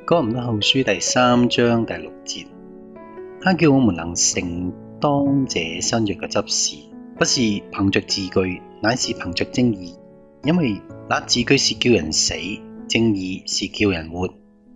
哥林多後書第3章第6節，他叫我們能承當這新約嘅執事，不是憑着字句，乃是憑着真義。因為那字句是叫人死，真義是叫人活。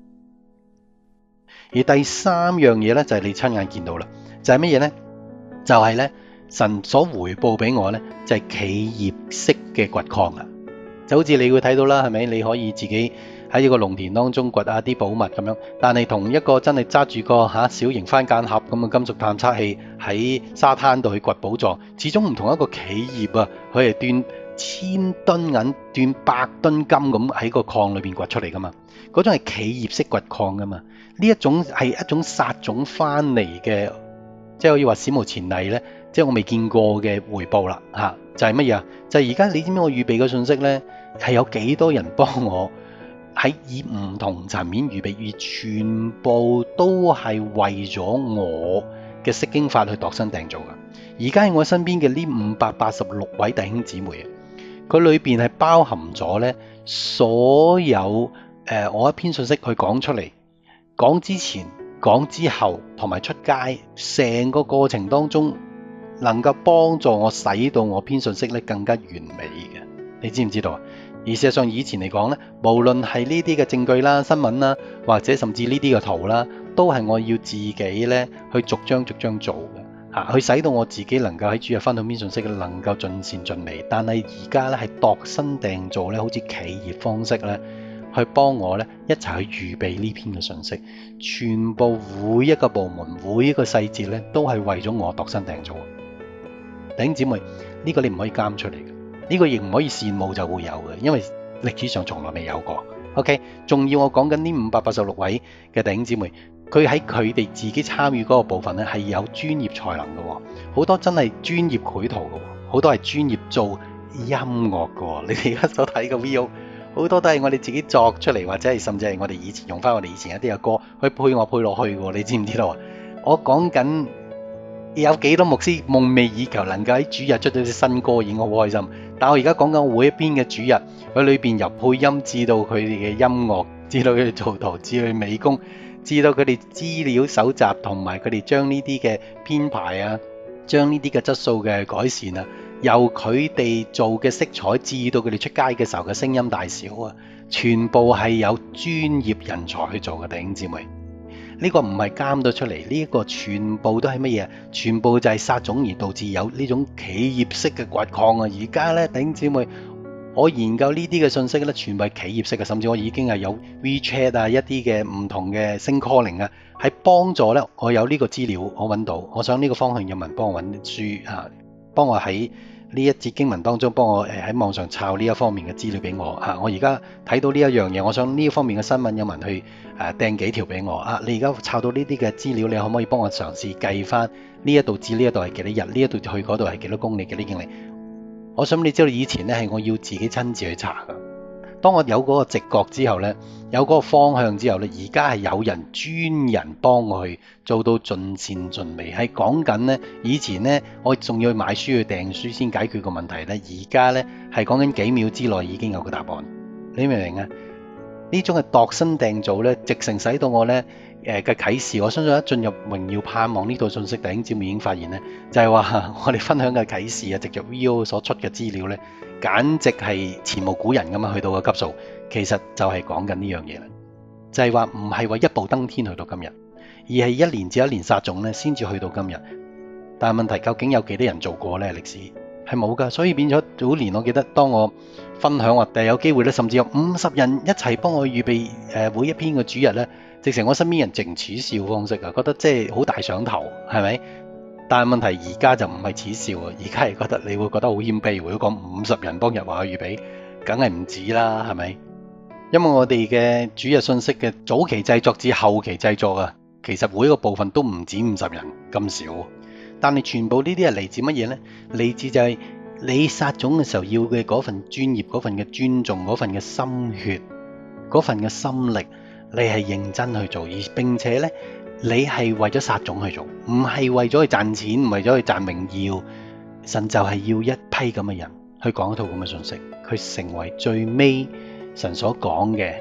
而第三樣嘢咧就係你親眼見到啦，就係乜嘢呢？就係咧神所回報俾我咧，就係企業式嘅掘礦啊！就好似你會睇到啦，係咪？你可以自己喺一個農田當中掘下啲寶物咁樣，但係同一個真係揸住個小型番梘盒咁嘅金屬探測器喺沙灘度去掘寶藏，始終唔同一個企業啊，佢係斷1000噸銀、斷100噸金咁喺個礦裏邊掘出嚟噶嘛，嗰種係企業式掘礦噶嘛，呢一種係一種撒種翻嚟嘅，即係可以話史無前例咧，即係我未見過嘅回報啦嚇，就係乜嘢啊？就係而家你知唔知我預備嘅信息咧，係有幾多人幫我喺以唔同層面預備，而全部都係為咗我嘅釋經法去度身訂造嘅。而家喺我身邊嘅呢586位弟兄姊妹啊，佢裏邊係包含咗咧所有我一篇信息去講出嚟，講之前、講之後同埋出街，成個過程當中能夠幫助我使到我篇信息咧更加完美嘅。你知唔知道啊？而事實上以前嚟講咧，無論係呢啲嘅證據啦、新聞啦，或者甚至呢啲嘅圖啦，都係我要自己咧去逐張做嘅，去使到我自己能夠喺主日分享篇信息能夠盡善盡美。但係而家咧係度身訂造咧，好似企業方式咧，去幫我咧一齊去預備呢篇嘅信息，全部每一個部門、每一個細節咧，都係為咗我度身訂造。弟兄姊妹，呢個你唔可以監出嚟嘅。呢個亦唔可以羨慕就會有嘅，因為歷史上從來未有過。OK， 仲要我講緊呢586位嘅弟兄姊妹，佢喺佢哋自己參與嗰個部分咧係有專業才能嘅，好多真係專業繪圖嘅，好多係專業做音樂嘅。你哋而家所睇嘅 video， 好多都係我哋自己作出嚟，或者係甚至係我哋以前用翻我哋以前一啲嘅歌去配樂配落去嘅。你知唔知道啊？我講緊有幾多牧師夢寐以求能夠喺主日出到啲新歌，已經好開心。但我而家講緊每一邊嘅主日，佢裏邊由配音至到佢哋嘅音樂，至到佢哋做圖，至到美工，至到佢哋資料搜集，同埋佢哋將呢啲嘅編排啊，將呢啲嘅質素嘅改善啊，由佢哋做嘅色彩，至到佢哋出街嘅時候嘅聲音大小啊，全部係有專業人才去做嘅。弟兄姊妹，呢個唔係監到出嚟，呢個全部都係乜嘢？全部就係撒種而導致有呢種企業式嘅掘礦啊！而家咧，弟兄姊妹，我研究呢啲嘅信息咧，全部係企業式嘅，甚至我已經係有 WeChat 啊，一啲嘅唔同嘅聲 calling 啊，係幫助咧我有呢個資料，我揾到，我想呢個方向有人幫我揾書啊，幫我喺呢一節經文當中幫我喺網上抄呢一方面嘅資料俾我啊！我而家睇到呢一樣嘢，我想呢一方面嘅新聞有人去掟幾條俾我啊！你而家抄到呢啲嘅資料，你可唔可以幫我嘗試計翻呢一度至呢一度係幾多日，呢一度去嗰度係幾多公里，幾多英里？我想你知道以前咧係我要自己親自去查㗎。當我有嗰個直覺之後咧，有嗰個方向之後咧，而家係有人專人幫我去做到盡善盡美。係講緊咧，以前咧我仲要去買書去訂書先解決個問題咧，而家咧係講緊幾秒之內已經有個答案。你明唔明啊？呢種係度身訂造咧，直成使到我咧嘅啟示。我相信一進入榮耀盼望呢套信息，弟兄姊妹已經發現咧，就係話我哋分享嘅啟示啊，藉著 VO 所出嘅資料咧，簡直係前無古人咁樣去到個級數。其實就係講緊呢樣嘢啦，就係話唔係話一步登天去到今日，而係一年至一年撒種咧先至去到今日。但係問題究竟有幾多人做過咧？歷史係冇㗎，所以變咗早年我記得當我分享話，有機會咧，甚至有50人一齊幫我預備每一篇嘅主日咧，直情我身邊人淨恥笑方式啊，覺得即係好大上頭，係咪？但係問題而家就唔係恥笑啊，而家係覺得你會覺得好謙卑。如果講50人幫日話去預備，梗係唔止啦，係咪？因為我哋嘅主日信息嘅早期製作至後期製作啊，其實每一個部分都唔止50人咁少，但係全部呢啲係嚟自乜嘢呢？嚟自就係你撒種嘅時候要嘅嗰份專業、嗰份嘅尊重、嗰份嘅心血、嗰份嘅心力，你係認真去做，而並且呢，你係為咗撒種去做，唔係為咗去賺錢，唔係為咗去賺榮耀。神就係要一批咁嘅人去講一套咁嘅信息，佢成為最尾神所講嘅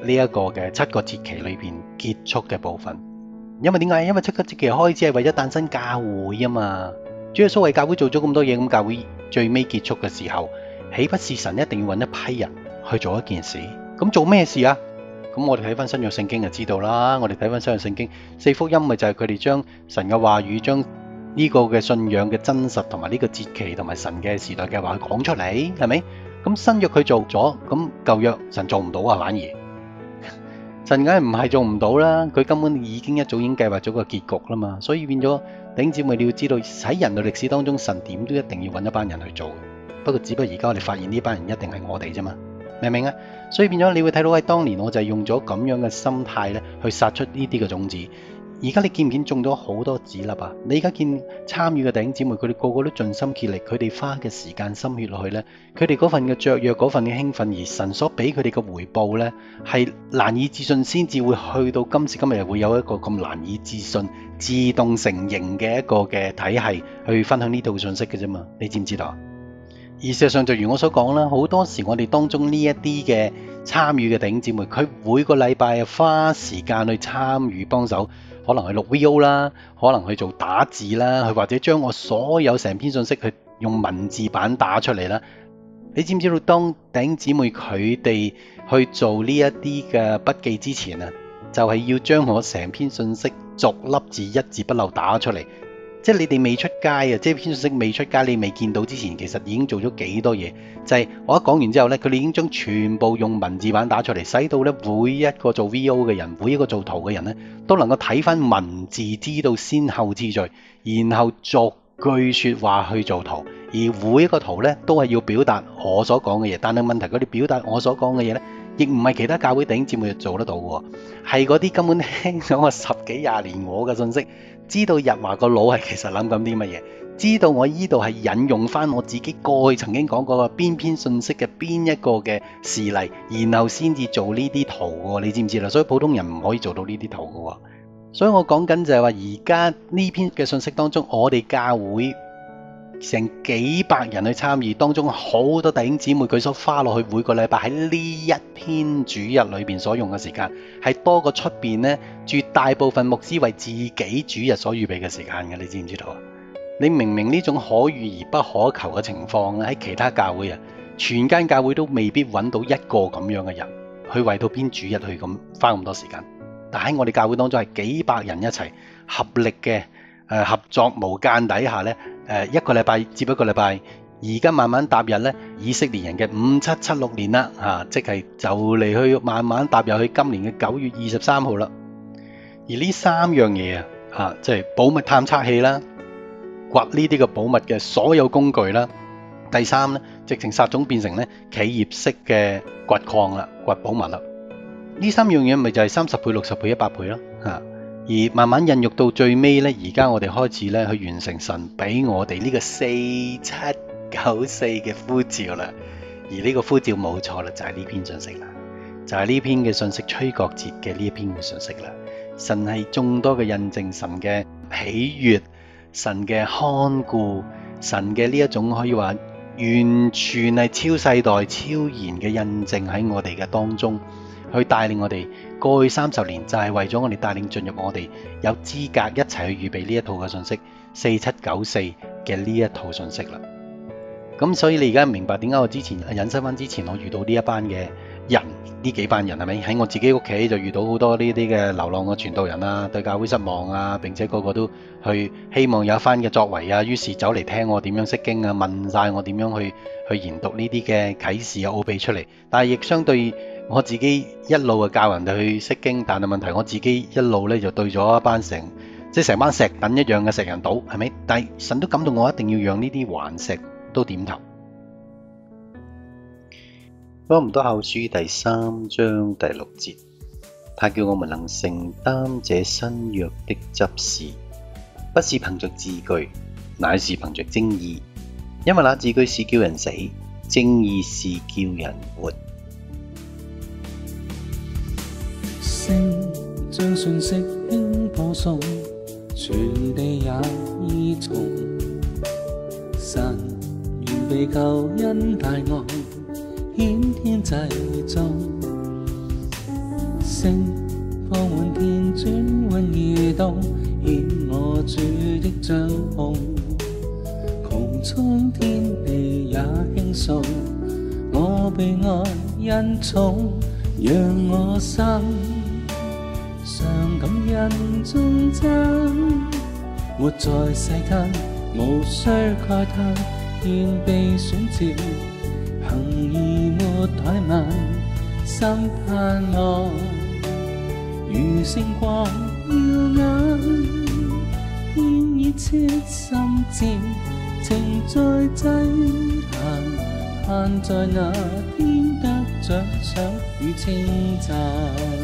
呢一個嘅7個節期裏邊結束嘅部分。因為點解？因為7個節期開始係為咗誕生教會啊嘛。主耶穌為教會做咗咁多嘢，咁教會最尾結束嘅時候，豈不是神一定要揾一批人去做一件事？咁做咩事啊？咁我哋睇翻新約聖經就知道啦。我哋睇翻新約聖經4福音咪就係佢哋將神嘅話語，將呢個嘅信仰嘅真實同埋呢個節期同埋神嘅時代嘅話講出嚟，係咪？咁新約佢做咗，咁舊約神做唔到啊，反而神梗係唔係做唔到啦，佢根本已經一早已經計劃咗個結局啦嘛。所以變咗弟兄姊妹，你要知道喺人類歷史當中，神點都一定要揾一班人去做。不過只不過而家我哋發現呢班人一定係我哋啫嘛，明唔明啊？所以變咗你會睇到喺當年我就係用咗咁樣嘅心態咧，去撒出呢啲嘅種子。而家你見唔見種咗好多籽粒啊？你而家見參與嘅弟兄姊妹，佢哋個個都盡心竭力，佢哋花嘅時間心血落去咧，佢哋嗰份嘅雀躍，嗰份嘅興奮，而神所俾佢哋嘅回報咧，係難以置信，先至會去到今時今日會有一個咁難以置信、自動成型嘅一個嘅體系去分享呢套信息嘅啫嘛。你知唔知道？而事實上就如我所講啦，好多時我哋當中呢一啲嘅參與嘅弟兄姊妹，佢每個禮拜花時間去參與幫手。可能去錄 VO 啦，可能去做打字啦，去或者將我所有成篇信息去用文字版打出嚟啦。你知唔知道當弟兄姊妹佢哋去做呢一啲嘅筆記之前啊，就係要將我成篇信息逐粒字一字不漏打出嚟。即係你哋未出街啊，即係篇信息未出街，你未見到之前，其實已經做咗幾多嘢。就係我一講完之後呢，佢哋已經將全部用文字版打出嚟，使到呢每一個做 VO 嘅人，每一個做圖嘅人呢，都能夠睇翻文字，知道先後次序，然後逐句說話去做圖。而每一個圖呢，都係要表達我所講嘅嘢。但係問題，佢哋表達我所講嘅嘢呢，亦唔係其他教會弟兄姊妹做得到嘅，係嗰啲根本聽咗我10幾20年我嘅信息，知道日華個腦係其實諗緊啲乜嘢，知道我依度係引用翻我自己過去曾經講過嘅邊篇信息嘅邊一個嘅事例，然後先至做呢啲圖嘅，你知唔知啦？所以普通人唔可以做到呢啲圖嘅。所以我講緊就係話，而家呢篇嘅信息當中，我哋教會成幾百人去參與，當中好多弟兄姊妹佢所花落去每個禮拜喺呢一篇主日裏邊所用嘅時間，係多過出邊呢絕大部分牧師為自己主日所預備嘅時間嘅，你知唔知道啊？你明明呢種可遇而不可求嘅情況喺其他教會啊，全間教會都未必揾到一個咁樣嘅人去為到篇主日去咁花咁多時間，但喺我哋教會當中係幾百人一齊合力嘅合作無間底下呢。一個禮拜接一個禮拜，而家慢慢踏入咧以色列人嘅5776年啦，即係就嚟去慢慢踏入去今年嘅9月23號啦。而呢3樣嘢即係保密探測器啦，掘呢啲嘅保密嘅所有工具啦。第3咧，直情撒種變成咧企業式嘅掘礦啦，掘寶物啦。呢3樣嘢咪就係30倍、60倍、100倍咯。而慢慢孕育到最尾呢，而家我哋開始咧去完成神俾我哋呢個4794嘅呼召啦。而呢個呼召冇錯啦，就係呢篇信息啦，就係呢篇嘅信息，吹角節嘅呢一篇嘅信息啦。神係眾多嘅印證，神嘅喜悅，神嘅看顧，神嘅呢一種可以話完全係超世代超然嘅印證喺我哋嘅當中，去帶領我哋過去30年，就係為咗我哋帶領進入我哋有資格一齊去預備呢一套嘅信息4794嘅呢一套信息啦。咁所以你而家明白點解我之前引申翻之前我遇到呢一班嘅人，呢幾班人係咪喺我自己屋企就遇到好多呢啲嘅流浪嘅傳道人啊，對教會失望啊，並且個個都去希望有一番嘅作為啊，於是走嚟聽我點樣釋經啊，問晒我點樣去研讀呢啲嘅啟示啊奧秘出嚟。但係亦相對我自己一路教人哋去釋經，但係問題我自己一路咧就對咗一班成班石等一樣嘅石人島，係咪？但係神都感動我一定要讓呢啲頑石都點頭。哥林多後書第3章第6節，他叫我們能承擔這新約的執事，不是憑着字句，乃是憑着正義，因為那字句是叫人死，正義是叫人活。 星將信息輕播送，全地也依從。神預備救恩大愛，顯天際中， 星放滿天轉換移動，顯我主的掌控。穹蒼天地也輕訴，我被愛恩寵，讓我心常感恩中爭。活在世間無需慨嘆，願被選召，行義沒怠慢，心盼望如星光耀眼，天熱切心戰，情在真閒，盼在那天得獎賞與稱讚。